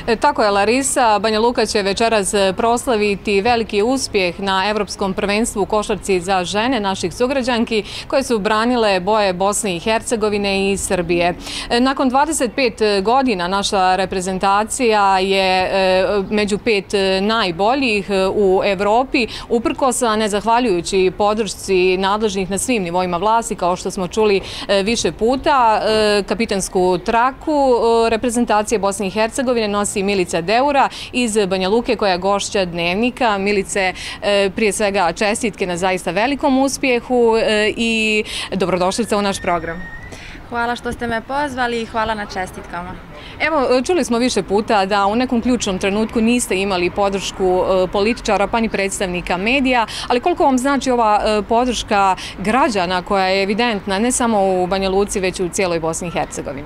Tako je, Larisa. Banja Luka će večeras proslaviti veliki uspjeh na Evropskom prvenstvu u košarci za žene naših sugrađanki koje su branile boje Bosne i Hercegovine i Srbije. Nakon 25 godina naša reprezentacija je među 5 najboljih u Evropi, uprkos nezahvaljujući podršci nadležnih na svim nivoima vlasti, kao što smo čuli više puta. Kapitensku traku reprezentacije Bosne i Hercegovine nosi Milica Deura iz Banja Luke, koja je gošća Dnevnika. Milice, prije svega čestitke na zaista velikom uspjehu i dobrodošlica u naš program. Hvala što ste me pozvali i hvala na čestitkama. Evo, čuli smo više puta da u nekom ključnom trenutku niste imali podršku političara pa ni predstavnika medija, ali koliko vam znači ova podrška građana koja je evidentna ne samo u Banja Luci, već i u cijeloj Bosni i Hercegovini?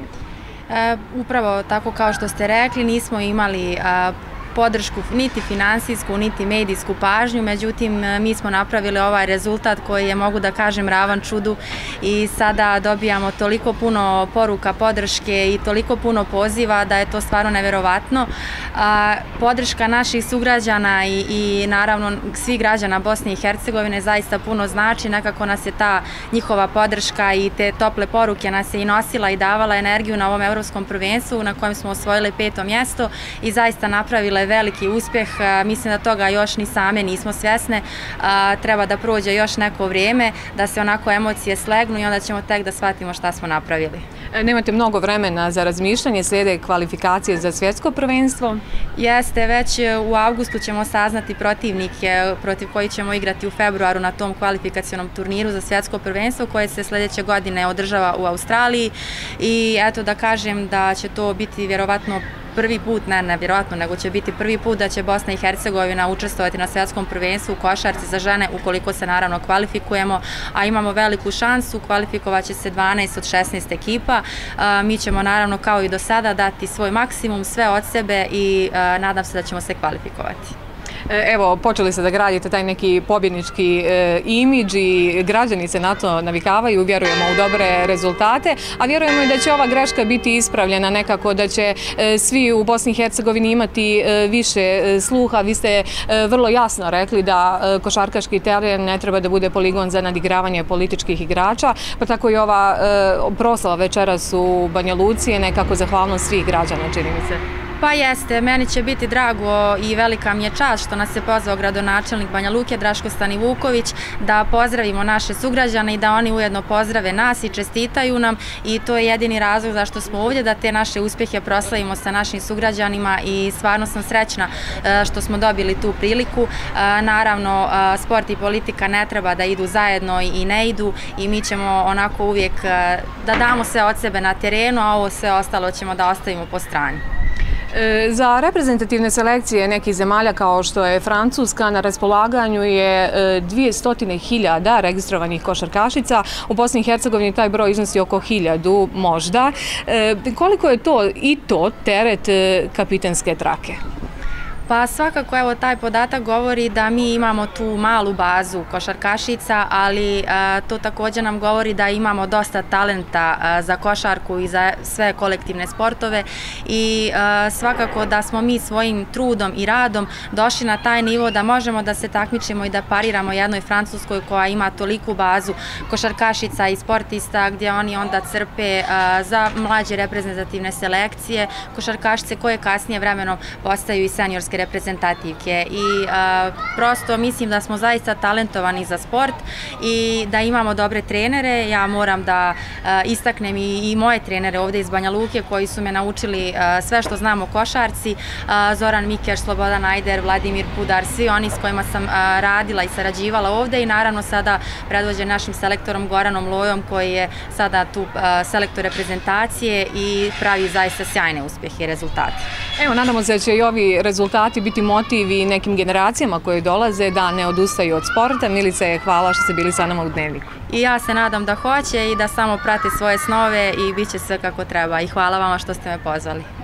Upravo tako kao što ste rekli, nismo imali podršku niti finansijsku, niti medijsku pažnju, međutim mi smo napravili ovaj rezultat koji je, mogu da kažem, ravan čudu i sada dobijamo toliko puno poruka podrške i toliko puno poziva da je to stvarno neverovatno. Podrška naših sugrađana i naravno svih građana Bosne i Hercegovine zaista puno znači, nekako nas je ta njihova podrška i te tople poruke nas je i nosila i davala energiju na ovom evropskom prvenstvu na kojem smo osvojili 5. mjesto i zaista napravile veliki uspjeh. Mislim da toga još ni same nismo svjesne. Treba da prođe još neko vrijeme, da se onako emocije slegnu i onda ćemo tek da shvatimo šta smo napravili. Nemate mnogo vremena za razmišljanje, slijede kvalifikacije za svjetsko prvenstvo? Jeste, već u avgustu ćemo saznati protivnike protiv koji ćemo igrati u februaru na tom kvalifikacionom turniru za svjetsko prvenstvo koje se sljedeće godine održava u Australiji i eto da kažem da će to biti vjerovatno prvi put, ne vjerojatno, nego će biti prvi put da će Bosna i Hercegovina učestvovati na svjetskom prvenstvu u košarci za žene ukoliko se naravno kvalifikujemo, a imamo veliku šansu, kvalifikovat će se 12 od 16 ekipa. Mi ćemo naravno kao i do sada dati svoj maksimum, sve od sebe i nadam se da ćemo se kvalifikovati. Evo, počeli ste da gradite taj neki pobjednički imidž i građani se na to navikavaju, vjerujemo u dobre rezultate, a vjerujemo i da će ova greška biti ispravljena nekako, da će svi u Bosni i Hercegovini imati više sluha. Vi ste vrlo jasno rekli da košarkaški teren ne treba da bude poligon za nadigravanje političkih igrača, pa tako i ova proslava večeras u Banja Luci je nekako zahvalnost svih građana, čini mi se. Pa jeste, meni će biti drago i velika mi je čast što nas je pozvao gradonačelnik Banja Luke, Draško Stanivuković, da pozdravimo naše sugrađane i da oni ujedno pozdrave nas i čestitaju nam i to je jedini razlog zašto smo ovdje, da te naše uspjehe proslavimo sa našim sugrađanima i stvarno sam srećna što smo dobili tu priliku. Naravno, sport i politika ne treba da idu zajedno i ne idu i mi ćemo onako uvijek da damo sve od sebe na terenu, a ovo sve ostalo ćemo da ostavimo po strani. Za reprezentativne selekcije nekih zemalja kao što je Francuska na raspolaganju je 200.000 registrovanih košarkašica. U Bosni i Hercegovini taj broj iznosi oko 1000 možda. Koliko je to teret kapitenske trake? Pa svakako, evo, taj podatak govori da mi imamo tu malu bazu košarkašica, ali to također nam govori da imamo dosta talenta za košarku i za sve kolektivne sportove i svakako da smo mi svojim trudom i radom došli na taj nivo da možemo da se takmičimo i da pariramo jednoj Francuskoj koja ima toliku bazu košarkašica i sportista gdje oni onda crpe za mlađe reprezentativne selekcije, košarkašice koje kasnije vremenom postaju i seniorske reprezentativke i prosto mislim da smo zaista talentovani za sport i da imamo dobre trenere. Ja moram da istaknem i moje trenere ovdje iz Banja Luke koji su me naučili sve što znam o košarci, Zoran Mikeš, Slobodan Ajder, Vladimir Pudar, svi oni s kojima sam radila i sarađivala ovdje i naravno sada predvođen našim selektorom Goranom Lojom koji je sada tu selektor reprezentacije i pravi zaista sjajne uspjehe i rezultate. Evo, nadamo se da će i ovi rezultati biti motiv i nekim generacijama koje dolaze da ne odustaju od sporta. Milice, hvala što ste bili sa nama u Dnevniku. I ja se nadam da hoće i da samo prate svoje snove i bit će sve kako treba. I hvala vama što ste me pozvali.